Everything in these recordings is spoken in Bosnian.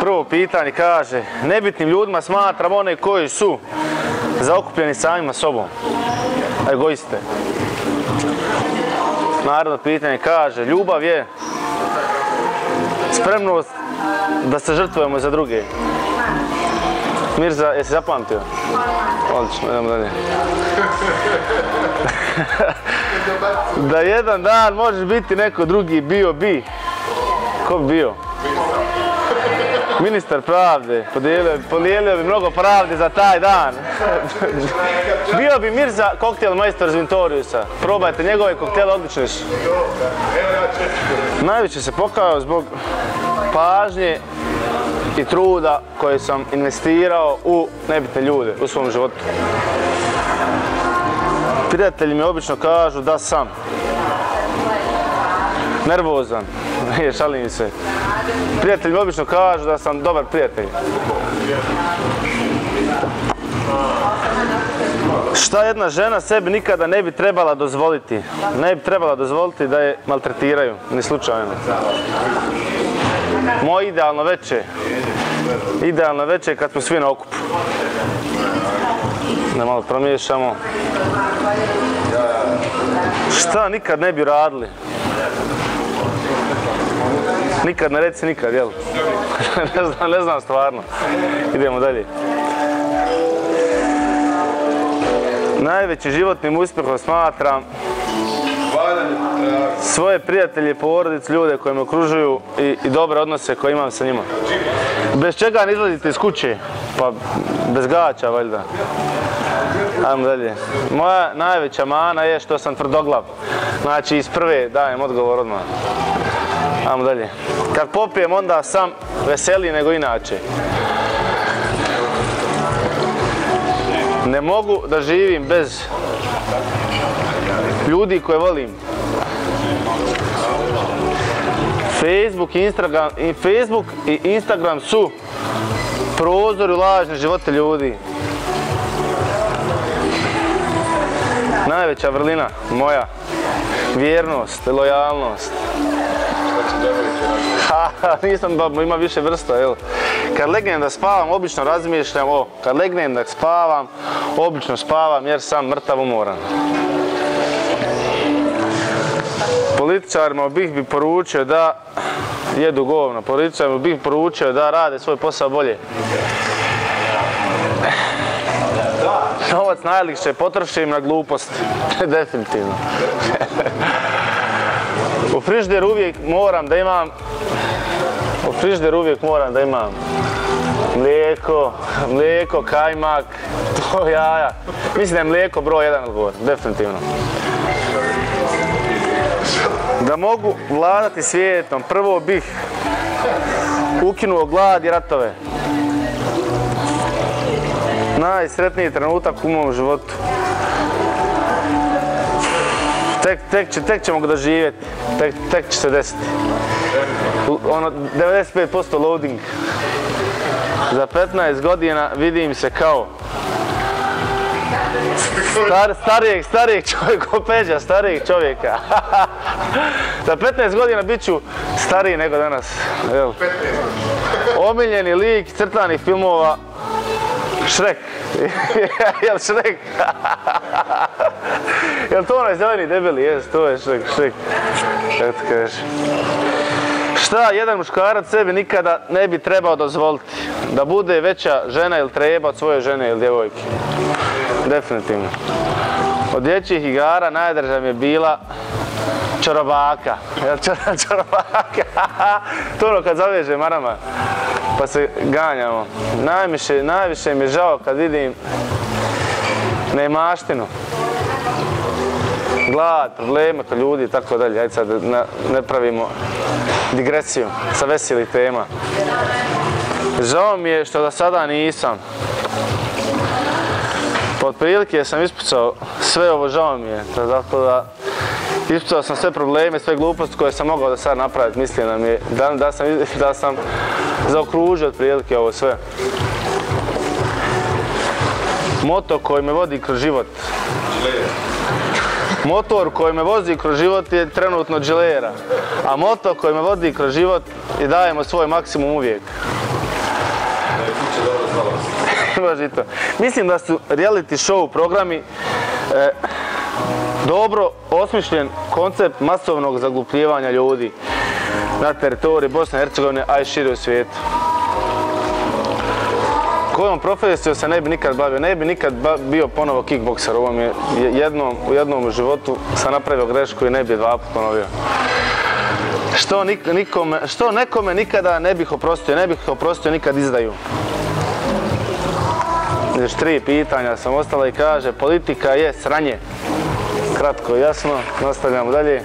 prvo pitanje kaže, nebitnim ljudima smatram one koji su zaokupljeni samima sobom, egoiste. Naredno pitanje kaže, ljubav je spremnost da se žrtvujemo za druge. Mirza, jesi zapamtio? Odlično, idemo dalje. Da jedan dan možeš biti neko drugi, bio bi. Ko bi bio? Ministar pravde, podijelio bi mnogo pravde za taj dan. Bio bi Mirza koktel majstor iz Vintoriusa. Probajte njegove koktele, odlični su. Najviše se pokajao zbog pažnje i truda koje sam investirao u nebitne ljude u svom životu. Prijatelji mi obično kažu da sam nervozan. Šalim se. Prijatelji mi obično kažu da sam dobar prijatelj. Šta jedna žena sebi nikada ne bi trebala dozvoliti? Ne bi trebala dozvoliti da je maltretiraju, ni slučajno. Moje idealno veče kad smo svi na okupu. Da malo promiješamo. Šta nikad ne bi radili? Nikad ne reci nikad, jel? Ne znam stvarno. Idemo dalje. Najvećim životnim uspjehom smatram svoje prijatelje, porodice, ljude koji me okružuju i dobre odnose koje imam sa njima. Bez čega ne izlazite iz kuće? Pa bez gaća, valjda. Ajmo dalje. Moja najveća mana je što sam tvrdoglav. Znači iz prve dajem odgovor odmah. Ajmo dalje. Kad popijem onda sam veseliji nego inače. Ne mogu da živim bez ljudi koje volim. Facebook i Instagram su prozori u lažne živote ljudi. Najveća vrlina moja, vjernost, lojalnost. Nisam, ima više vrsta, jel? Kad legnem da spavam, obično razmišljam kad legnem da spavam, obično spavam jer sam mrtav umoran. Političarima bih poručio da jedu govno, političarima bih poručio da rade svoj posao bolje. Novac najlakše potrošim na glupost, definitivno. U frižideru uvijek moram da imam mlijeko, kajmak, to jaja. Mislim da je mlijeko broj 1 odgovor, definitivno. Da mogu vladati svijetom, prvo bih ukinuo glad i ratove. Najsretniji trenutak u mom životu. Tek ćemo ga doživjeti, tek će se desiti. 95% loading. Za 15 godina vidim se kao starijeg čovjeka, Peđa, starijeg čovjeka. Za 15 godina bit ću stariji nego danas. Omiljeni lik crtanih filmova, Shrek. Jel Shrek? Jel to onaj zeleni debeli? Jes, to je Shrek. Kako ti kažeš? Šta jedan muškarac sebi nikada ne bi trebao dozvoliti? Da bude veća žena ili treba od svoje žene ili djevojke. Definitivno. Od dječjih igara najdraža mi je bila čorobaka. Čorobaka. To ono kad zaveže marama pa se ganjamo. Najviše mi je žao kad vidim neimaštinu. Glad, probleme kod ljudi i tako dalje. Ajde sad ne pravimo digresiju sa veselih tema. Žao mi je što do sada nisam. Otprilike sam ispucao sve ovo, žao mi je. Zato da ispucao sam sve probleme, sve gluposti koje sam mogao da sad napraviti. Mislim da mi je da sam zaokružio otprilike ovo sve. Moto koji me vodi kroz život. Motor koji me vozi kroz život je trenutno Gilera, a moto koji me vodi kroz život je dajemo svoj maksimum uvijek. Može i to. Mislim da su reality show programi dobro osmišljen koncept masovnog zaglupljivanja ljudi na teritoriji Bosne i Hercegovine, a i šire u svijetu. Kojom profesijom se ne bi nikad bavio? Ne bi nikad bio ponovo kickbokser. U jednom životu sam napravio grešku i ne bi 2 puta ponovio. Što nekome nikada ne bih oprostio nikad izdaju. Još 3 pitanja sam ostala i kaže, politika je sranje. Kratko i jasno, nastavljamo dalje.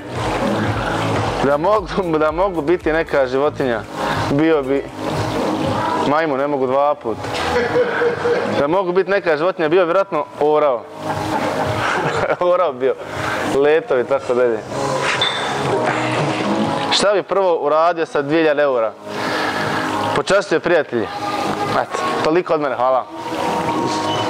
Da mogu biti neka životinja, bio bi majmun, ne mogu 2 puta. Da mogu biti neka životinja, bio vjerojatno orao. Orao bio, letovi i tako dalje. Šta bi prvo uradio sa 2000 eura? Počastio prijatelji. Eto, toliko od mene, hvala.